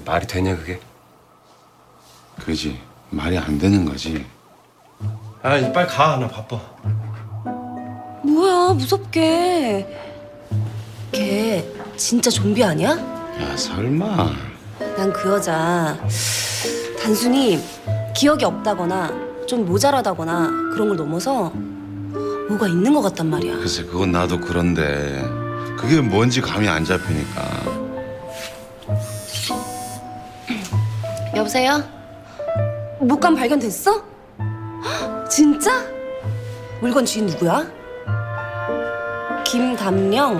말이 되냐 그게? 그지. 말이 안 되는 거지. 아 이제 빨리 가. 나 바빠. 뭐야 무섭게. 걔 진짜 좀비 아니야? 야 설마. 난 그 여자 단순히 기억이 없다거나 좀 모자라다거나 그런 걸 넘어서 뭐가 있는 것 같단 말이야. 글쎄 그건 나도 그런데 그게 뭔지 감이 안 잡히니까. 여보세요? 목감 발견됐어? 헉, 진짜? 물건 주인 누구야? 김담령?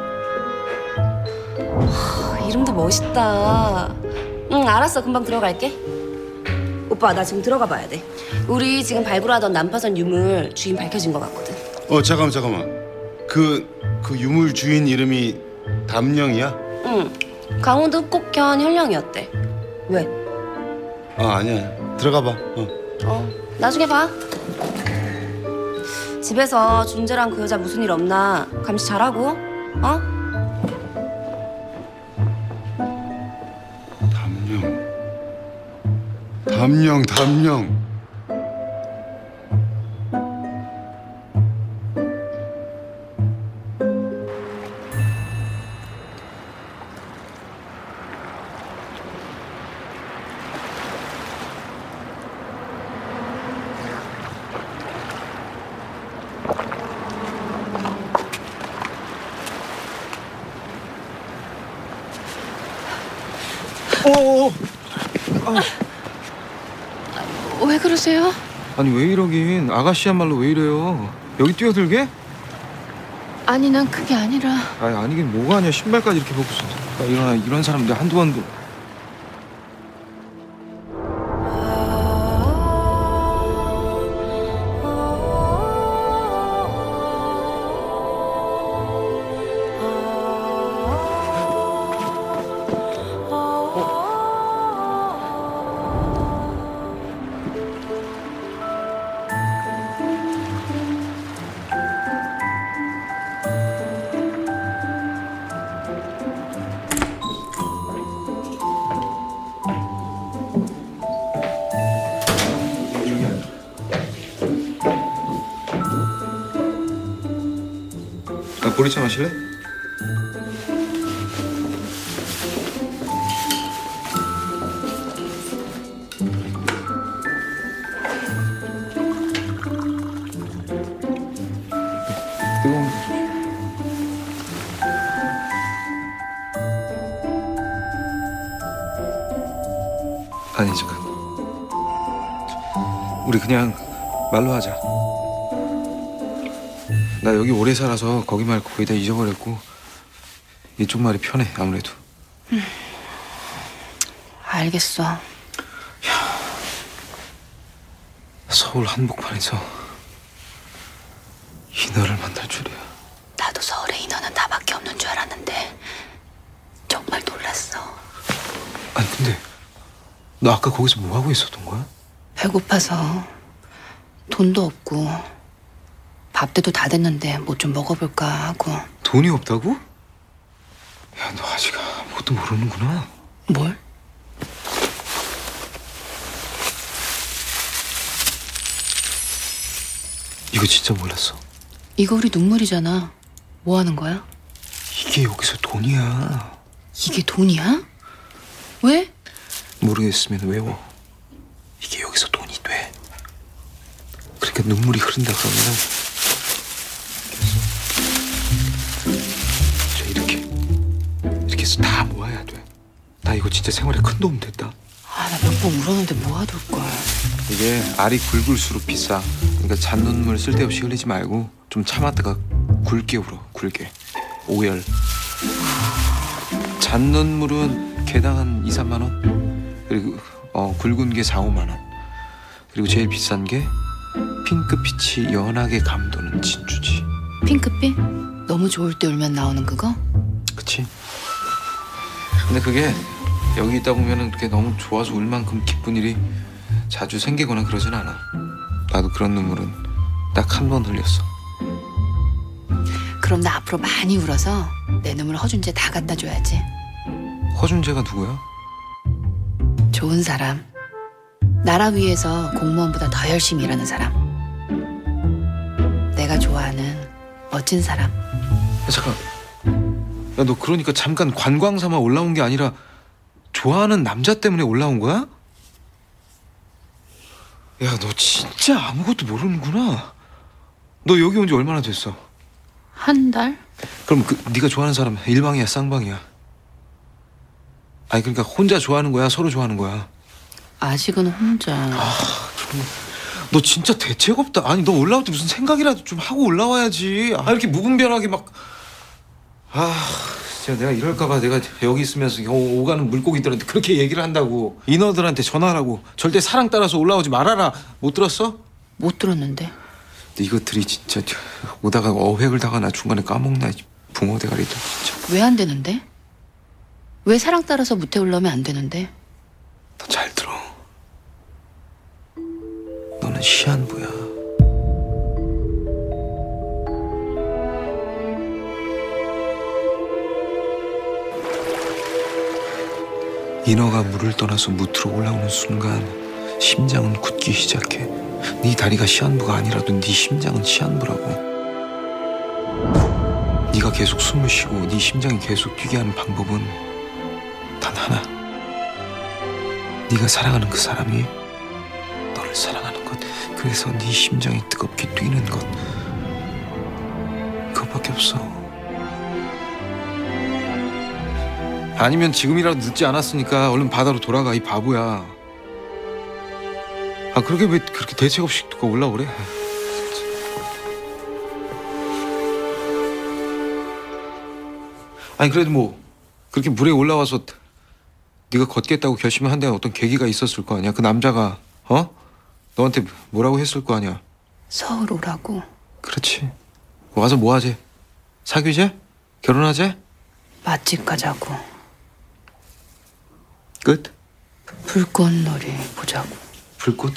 이름도 멋있다. 응, 알았어. 금방 들어갈게. 오빠, 나 지금 들어가 봐야 돼. 우리 지금 발굴하던 난파선 유물 주인 밝혀진 것 같거든. 잠깐만. 그 유물 주인 이름이 담령이야? 응, 강원도 흑곡현 현령이었대. 왜? 아니야. 들어가 봐. 나중에 봐. 집에서 준재랑 그 여자 무슨 일 없나 감시 잘하고, 어? 담령. 왜 그러세요? 아니 왜 이러긴. 아가씨야말로 왜 이래요. 여기 뛰어들게? 아니 난 그게 아니라. 아니 아니긴 뭐가 아니야. 신발까지 이렇게 벗고 일어나. 이런 사람 내가 한두 번도. 보리차 마실래? 뜨거운 거. 아니 잠깐. 우리 그냥 말로 하자. 나 여기 오래 살아서 거기 말고 거의 다 잊어버렸고 이쪽 말이 편해 아무래도. 알겠어. 서울 한복판에서 인어를 만날 줄이야. 나도 서울에 인어는 나밖에 없는 줄 알았는데 정말 놀랐어. 아니 근데 너 아까 거기서 뭐 하고 있었던 거야? 배고파서 돈도 없고 밥때도 다 됐는데 뭐 좀 먹어볼까 하고. 돈이 없다고? 야, 너 아직 아무것도 모르는구나. 뭘? 이거 진짜 몰랐어. 이거 우리 눈물이잖아. 뭐 하는 거야? 이게 여기서 돈이야. 이게 돈이야? 왜? 모르겠으면 외워. 이게 여기서 돈이 돼. 그러니까 눈물이 흐른다 그러면은 이렇게 해서 다 모아야 돼. 나 이거 진짜 생활에 큰 도움 됐다. 아, 나 몇 번 울었는데 모아둘 걸. 이게 알이 굵을수록 비싸. 그러니까 잔눈물 쓸데없이 흘리지 말고 좀 참았다가 굵게 울어. 굵게. 오열. 잔눈물은 개당 한 2, 3만 원. 그리고 굵은 게 4, 5만 원. 그리고 제일 비싼 게 핑크빛이 연하게 감도는 진주지. 핑크빛? 너무 좋을 때 울면 나오는 그거? 그치? 근데 그게 여기 있다 보면은 그렇게 너무 좋아서 울 만큼 기쁜 일이 자주 생기거나 그러진 않아. 나도 그런 눈물은 딱 한 번 흘렸어. 그럼 나 앞으로 많이 울어서 내 눈물 허준재 다 갖다 줘야지. 허준재가 누구야? 좋은 사람, 나라 위해서 공무원보다 더 열심히 일하는 사람, 내가 좋아하는 멋진 사람. 야, 잠깐. 야, 너 그러니까 잠깐 관광 삼아 올라온 게 아니라 좋아하는 남자 때문에 올라온 거야? 야, 너 진짜 아무것도 모르는구나. 너 여기 온 지 얼마나 됐어? 한 달? 그럼 네가 좋아하는 사람 일방이야, 쌍방이야? 아니 그러니까 혼자 좋아하는 거야, 서로 좋아하는 거야? 아직은 혼자. 너 진짜 대책 없다. 아니 너 올라올 때 무슨 생각이라도 좀 하고 올라와야지. 아 이렇게 무분별하게 막. 진짜 내가 이럴까봐 내가 여기 있으면서 오가는 물고기들한테 그렇게 얘기를 한다고. 인어들한테 전화하라고. 절대 사랑 따라서 올라오지 말아라. 못 들었어? 못 들었는데. 이것들이 진짜 오다가 어획을 당하나 중간에 까먹나 붕어 대가리도 진짜. 왜 안 되는데? 왜 사랑 따라서 무태 올라오면 안 되는데? 너 잘 들어. 너는 시한부야. 인어가 물을 떠나서 무트로 올라오는 순간 심장은 굳기 시작해. 네 다리가 시한부가 아니라도 네 심장은 시한부라고. 네가 계속 숨을 쉬고 네 심장이 계속 뛰게 하는 방법은 단 하나. 네가 사랑하는 그 사람이 너를 사랑하는 것. 그래서 네 심장이 뜨겁게 뛰는 것. 그것밖에 없어. 아니면 지금이라도 늦지 않았으니까 얼른 바다로 돌아가, 이 바보야. 아 그렇게 왜 그렇게 대책 없이 듣고 올라오래? 아니 그래도 뭐 그렇게 물에 올라와서 네가 걷겠다고 결심한 데는 어떤 계기가 있었을 거 아니야. 그 남자가 너한테 뭐라고 했을 거 아니야. 서울 오라고. 그렇지. 와서 뭐 하지? 사귀재? 결혼하재? 맛집 가자고. 끝? 불꽃놀이 보자고. 불꽃.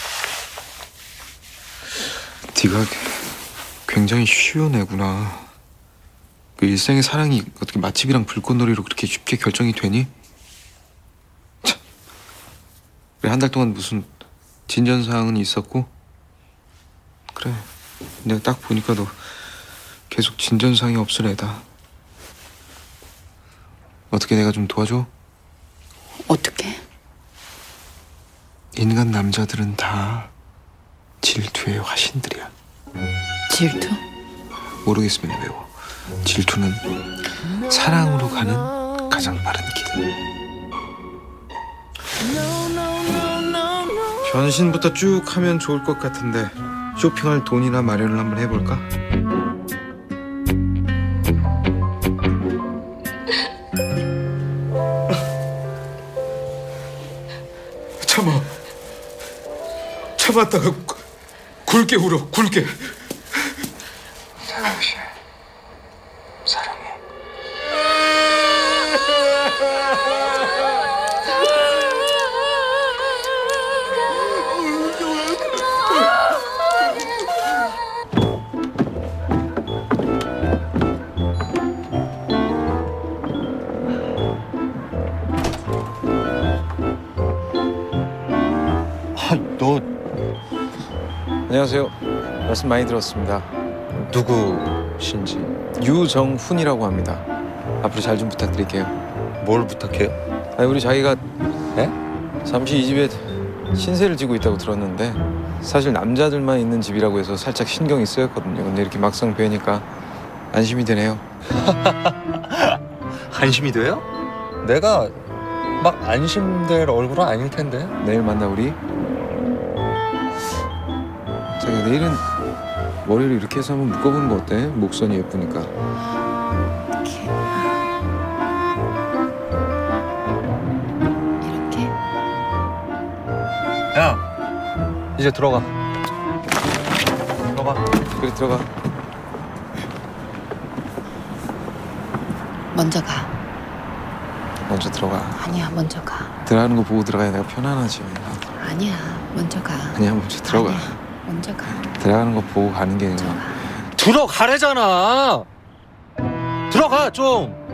네가 굉장히 쉬운 애구나. 그 일생의 사랑이 어떻게 맛집이랑 불꽃놀이로 그렇게 쉽게 결정이 되니? 참. 그래 한 달 동안 무슨 진전사항은 있었고? 그래 내가 딱 보니까 너 계속 진전사항이 없을 애다. 어떻게 내가 좀 도와줘? 어떻게? 인간 남자들은 다 질투의 화신들이야. 질투? 모르겠으면 외워. 질투는 사랑으로 가는 가장 빠른 길. 변신부터 쭉 하면 좋을 것 같은데 쇼핑할 돈이나 마련을 한번 해볼까? 참았다가 굵게 울어. 굵게. 사랑해. 사랑해. 너 안녕하세요. 말씀 많이 들었습니다. 누구신지 유정훈이라고 합니다. 앞으로 잘 좀 부탁드릴게요. 뭘 부탁해요? 아니 우리 자기가 네? 잠시 이 집에 신세를 지고 있다고 들었는데 사실 남자들만 있는 집이라고 해서 살짝 신경이 쓰였거든요. 근데 이렇게 막상 뵈니까 안심이 되네요. 안심이 돼요? 내가 막 안심될 얼굴은 아닐 텐데. 내일 만나 우리. 자기 내일은 머리를 이렇게 해서 한번 묶어보는 거 어때? 목선이 예쁘니까. 이렇게? 야, 이제 들어가. 들어가. 그래 들어가. 먼저 가. 먼저 들어가. 아니야, 먼저 가. 들어가는 거 보고 들어가야 내가 편안하지. 아니야, 먼저 가. 아니야 먼저 들어가. 아니야, 먼저 가. 들어가는 거 보고 가는 게 먼저 가. 들어가래잖아. 들어가 좀.